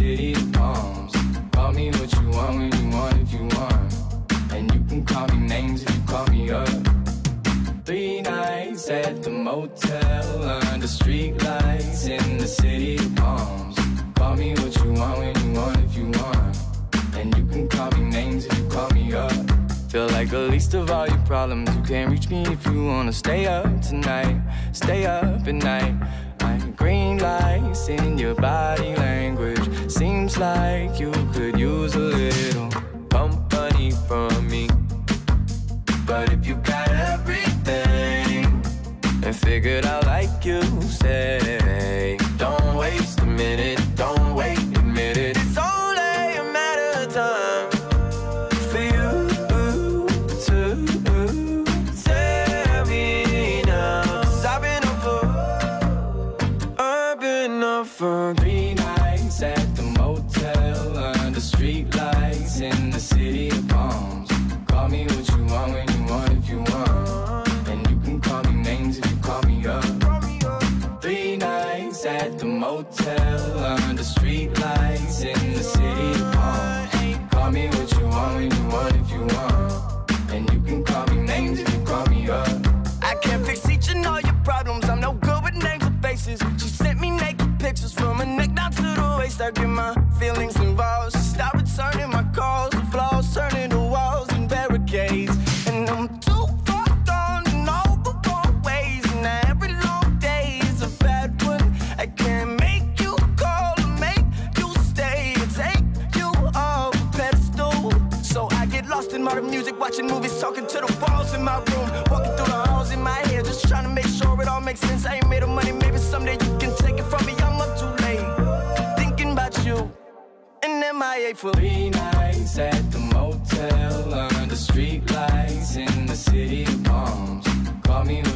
city of palms. Call me what you want when you want if you want. And you can call me names if you call me up. 3 nights at the motel under street lights in the city of palms. Call me what you want when you want if you want. And you can call me names if you call me up. Feel like the least of all your problems. You can't reach me if you wanna stay up tonight. Stay up at night. I'm green lights in your body language. Seems like you could use a little company from me. But if you got everything and figured out like you say, don't waste a minute, don't wait, admit it. It's only a matter of time for you to tell me now. 'Cause I've been up for 3 nights at the motel under street lights in the city of palms. Call me what you want when you want if you want. And you can call me names if you call me up. 3 nights at the motel under street lights in the city of palms. Call me what you want when you want if you want. And you can call me names if you call me up. I can't fix each and all your problems. I'm no good with names or faces. She sent me naked pictures from her neck down to the waist. I get my feelings involved. She stopped returning my calls. The flaws turning to walls and barricades. And I'm too far gone in all the wrong ways. And every long day is a bad one. I can't make you call or make you stay or take you off a pedestal. So I get lost in modern music, watching movies, talking to the walls in my room, walking through the halls in my head, just trying to make sure it all makes sense. I ain't made of money, maybe someday you can take it from me. I'm up too late, thinking about you and MIA for 3 nights at the motel under street lights in the city of palms. Call me